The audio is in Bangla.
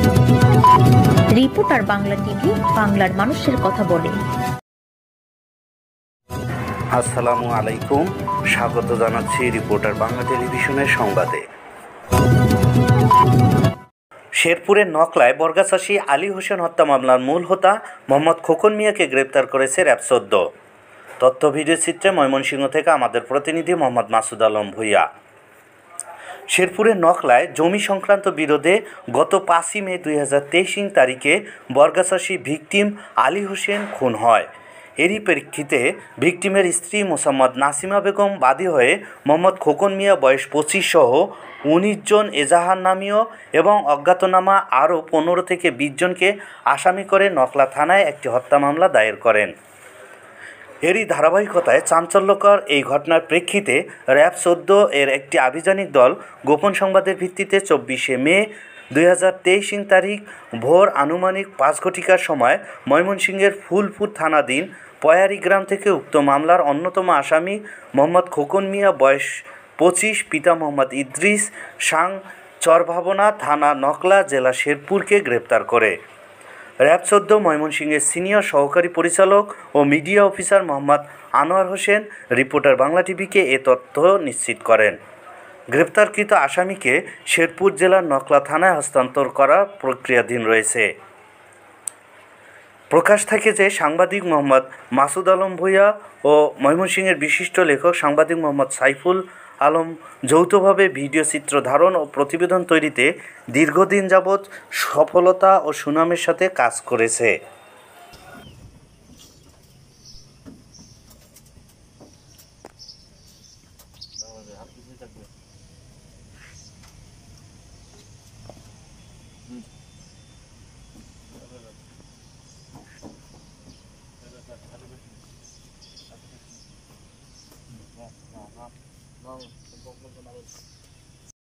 রিপোর্টার বাংলা টিভি, বাংলার মানুষের কথা বলে। আসসালামু আলাইকুম, স্বাগত জানাচ্ছি রিপোর্টার বাংলা টেলিভিশনের সংবাদে। শেরপুরের নকলায় বর্গাচাষী আলী হোসেন হত্যা মামলার মূল হোতা মোহাম্মদ খোকন মিয়াকে গ্রেপ্তার করেছে র্যাব-১৪। তথ্য ভিডিও চিত্রে ময়মনসিংহ থেকে আমাদের প্রতিনিধি মোহাম্মদ মাসুদ আলম ভূঁইয়া। শেরপুরের নকলায় জমি সংক্রান্ত বিরোধে গত ৫ই মে ২০২৩ তারিখে বর্গাচাষী ভিকটিম আলী হোসেন খুন হয়। এরই প্রেক্ষিতে ভিকটিমের স্ত্রী মোসাম্মদ নাসিমা বেগম বাদী হয়ে মোহাম্মদ খোকন মিয়া বয়স ২৫ সহ ১৯ জন এজাহার নামীয় এবং অজ্ঞাতনামা আরও ১৫ থেকে ২০ জনকে আসামি করে নকলা থানায় একটি হত্যা মামলা দায়ের করেন। এরই ধারাবাহিকতায় চাঞ্চল্যকর এই ঘটনার প্রেক্ষিতে র্যাব-১৪ এর একটি আভিযানিক দল গোপন সংবাদের ভিত্তিতে ২৪শে মে ২০২৩ তারিখ ভোর আনুমানিক ৫ ঘটিকার সময় ময়মনসিংহের ফুলপুর থানাধীন পয়ারি গ্রাম থেকে উক্ত মামলার অন্যতম আসামি মোহাম্মদ খোকন মিয়া বয়স ২৫, পিতা মোহাম্মদ ইদ্রিস, সাং চরভাবনা, থানা নকলা, জেলা শেরপুরকে গ্রেপ্তার করে। র্যাব-১৪ ময়মনসিংহের সিনিয়র সহকারী পরিচালক ও media officer Mohammad Anwar Hossain reporter Bangla টিভিকে এ তথ্য নিশ্চিত করেন। গ্রেপ্তারকৃত আসামিকে শেরপুর জেলার নকলা থানায় হস্তান্তর করার প্রক্রিয়াধীন রয়েছে। প্রকাশ থাকে যে সাংবাদিক মোহাম্মদ মাসুদ আলম ভূঁইয়া ও ময়মনসিংহের বিশিষ্ট লেখক সাংবাদিক মোহাম্মদ সাইফুল আলম যৌথভাবে ভিডিও চিত্র ধারণ ও প্রতিবেদন তৈরিতে দীর্ঘদিন যাবৎ সফলতা ও সুনামের সাথে কাজ করেছে।